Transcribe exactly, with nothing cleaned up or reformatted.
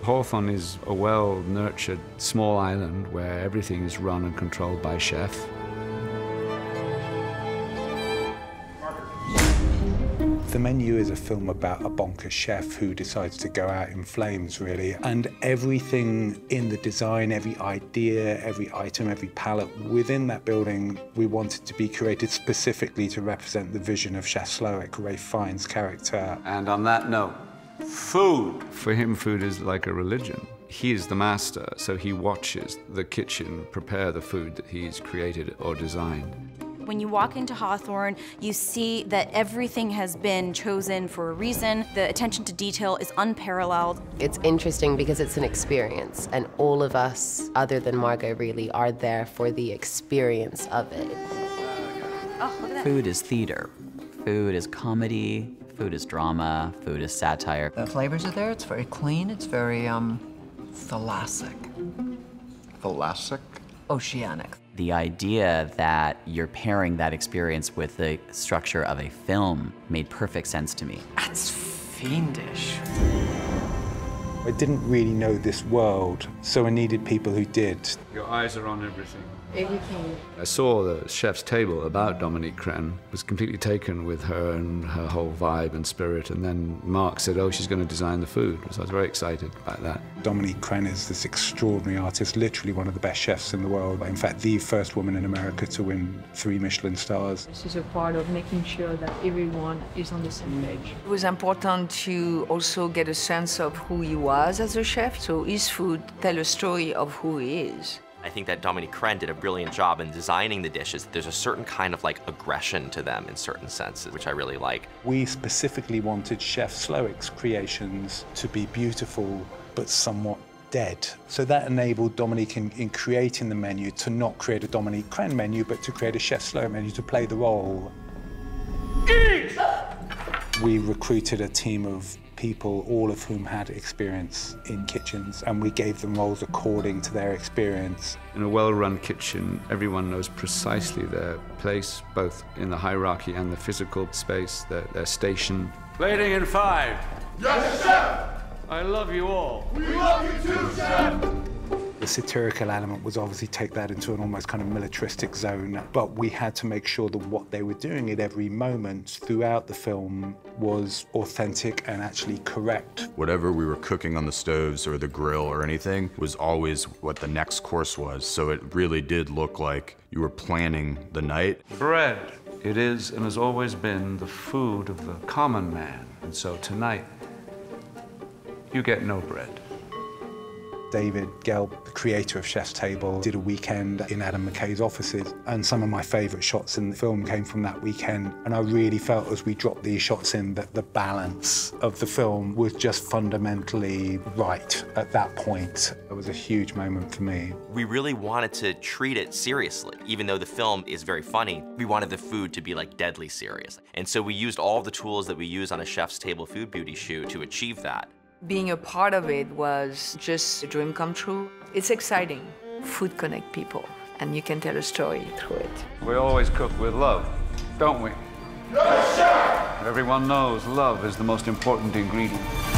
Hawthorne is a well-nurtured small island where everything is run and controlled by a chef. The Menu is a film about a bonkers chef who decides to go out in flames, really. And everything in the design, every idea, every item, every palette within that building, we wanted to be created specifically to represent the vision of Chef Slowik, Ralph Fiennes' character. And on that note, food. For him, food is like a religion. He is the master, so he watches the kitchen prepare the food that he's created or designed. When you walk into Hawthorne, you see that everything has been chosen for a reason. The attention to detail is unparalleled. It's interesting because it's an experience, and all of us, other than Margot, really, are there for the experience of it. Oh, look at that. Food is theater. Food is comedy. Food is drama. Food is satire. The flavors are there. It's very clean. It's very, um, thalassic. Thalassic? Oceanic. The idea that you're pairing that experience with the structure of a film made perfect sense to me. That's fiendish. I didn't really know this world, so I needed people who did. Your eyes are on everything. Everything. I saw the chef's table about Dominique Crenn, was completely taken with her and her whole vibe and spirit, and then Mark said, oh, she's going to design the food. So I was very excited about that. Dominique Crenn is this extraordinary artist, literally one of the best chefs in the world. In fact, the first woman in America to win three Michelin stars. This is a part of making sure that everyone is on the same page. It was important to also get a sense of who he was as a chef, so his food tell a story of who he is. I think that Dominique Crenn did a brilliant job in designing the dishes. There's a certain kind of like aggression to them in certain senses, which I really like. We specifically wanted Chef Slowik's creations to be beautiful, but somewhat dead. So that enabled Dominique in, in creating the menu to not create a Dominique Crenn menu, but to create a Chef Slowik menu to play the role. Eat! We recruited a team of people, all of whom had experience in kitchens, and we gave them roles according to their experience. In a well-run kitchen, everyone knows precisely their place, both in the hierarchy and the physical space, their, their station. Plating in five. Yes, chef! I love you all. We love you too, chef! The satirical element was obviously take that into an almost kind of militaristic zone, but we had to make sure that what they were doing at every moment throughout the film was authentic and actually correct. Whatever we were cooking on the stoves or the grill or anything was always what the next course was, so it really did look like you were planning the night. Bread. It is and has always been the food of the common man, and so tonight, you get no bread. David Gelb, the creator of Chef's Table, did a weekend in Adam McKay's offices, and some of my favourite shots in the film came from that weekend. And I really felt as we dropped these shots in that the balance of the film was just fundamentally right at that point. It was a huge moment for me. We really wanted to treat it seriously. Even though the film is very funny, we wanted the food to be like deadly serious. And so we used all the tools that we use on a Chef's Table food beauty shoot to achieve that. Being a part of it was just a dream come true. It's exciting. Food connects people, and you can tell a story through it. We always cook with love, don't we? Yes, chef! Everyone knows love is the most important ingredient.